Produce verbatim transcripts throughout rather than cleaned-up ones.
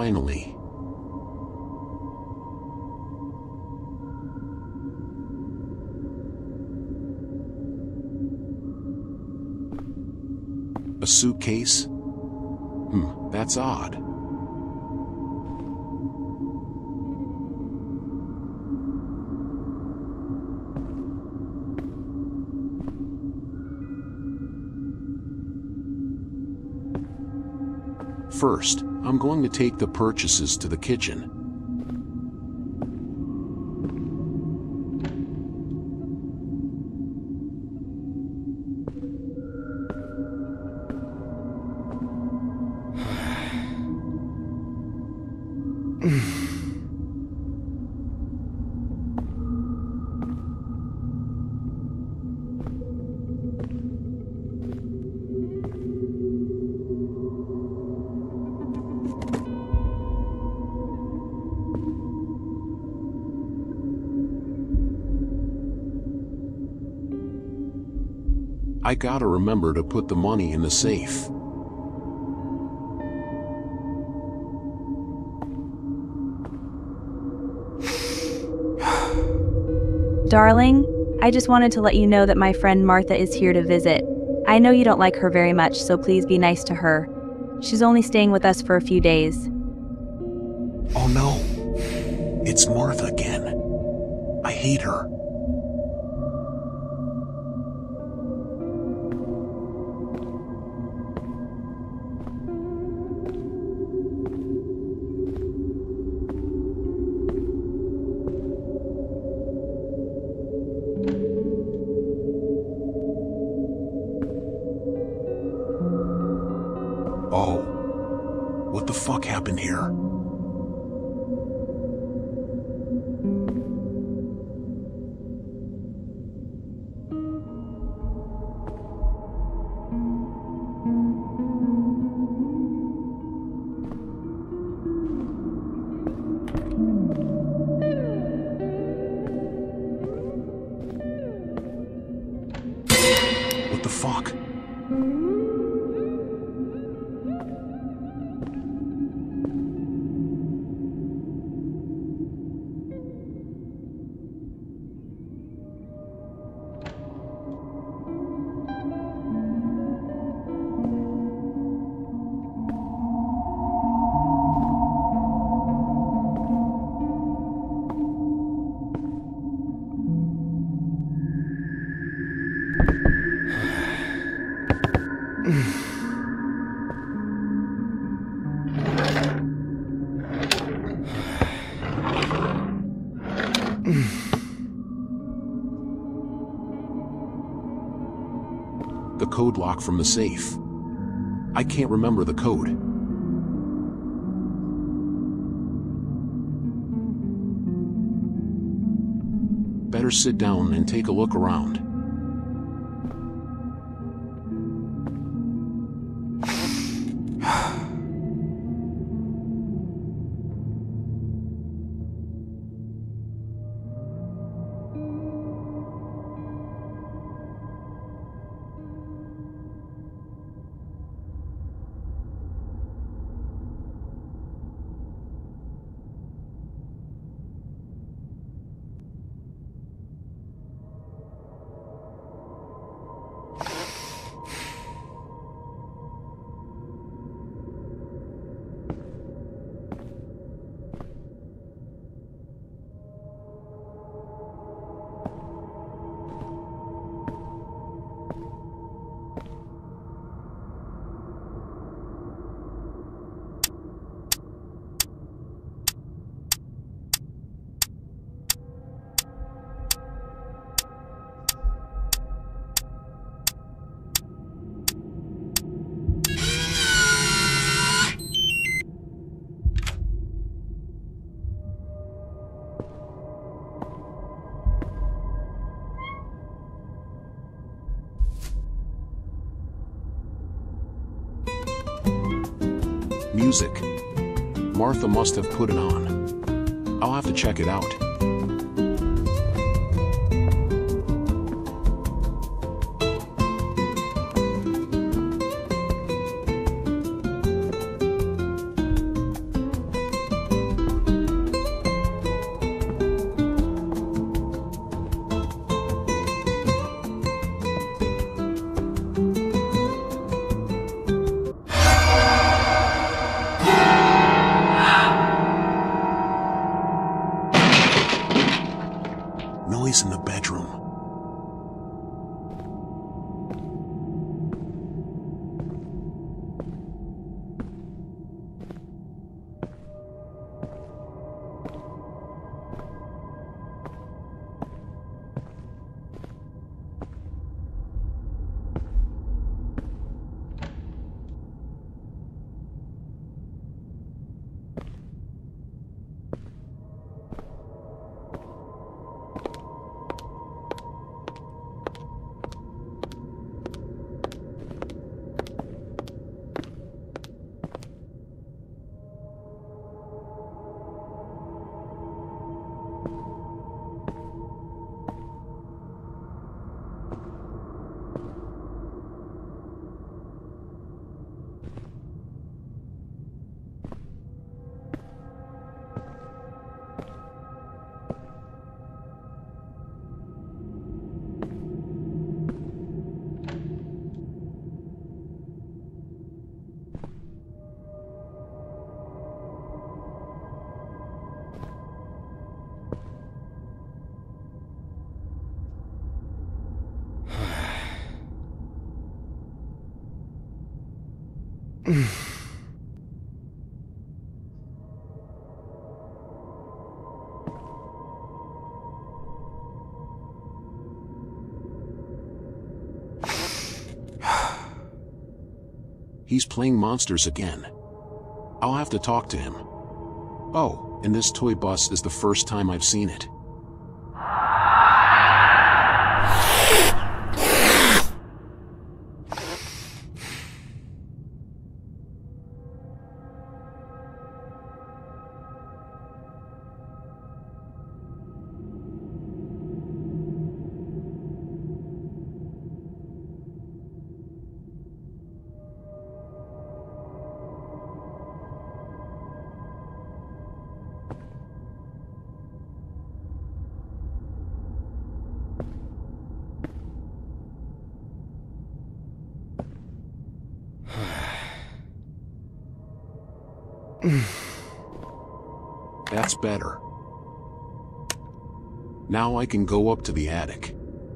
Finally. A suitcase? Hmm, that's odd. First, I'm going to take the purchases to the kitchen. I gotta remember to put the money in the safe. Darling, I just wanted to let you know that my friend Martha is here to visit. I know you don't like her very much, so please be nice to her. She's only staying with us for a few days. Oh no, it's Martha again. I hate her. Oh, what the fuck happened here? What the fuck? The code lock from the safe. I can't remember the code. Better sit down and take a look around. Music. Martha must have put it on. I'll have to check it out. He's playing monsters again. I'll have to talk to him. Oh, and this toy bus is the first time I've seen it. That's better. Now I can go up to the attic.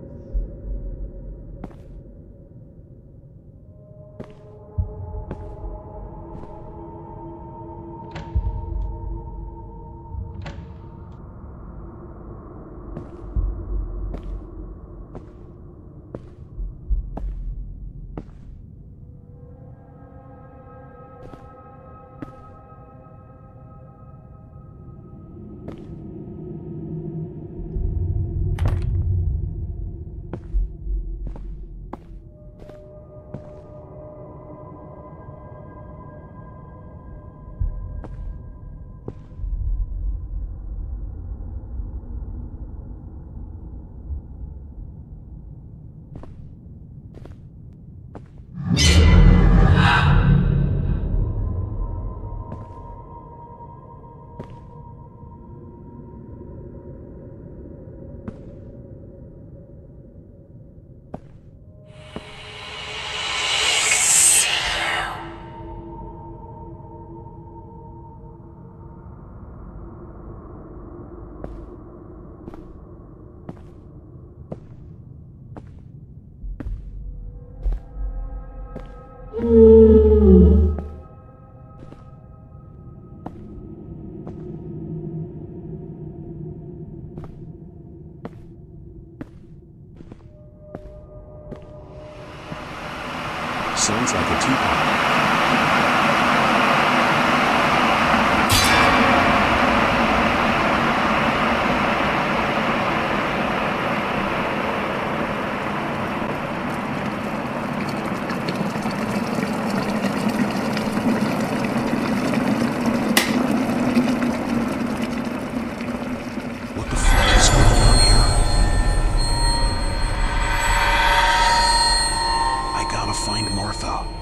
Sounds like a teapot. What the fuck is going on here? I gotta find Martha.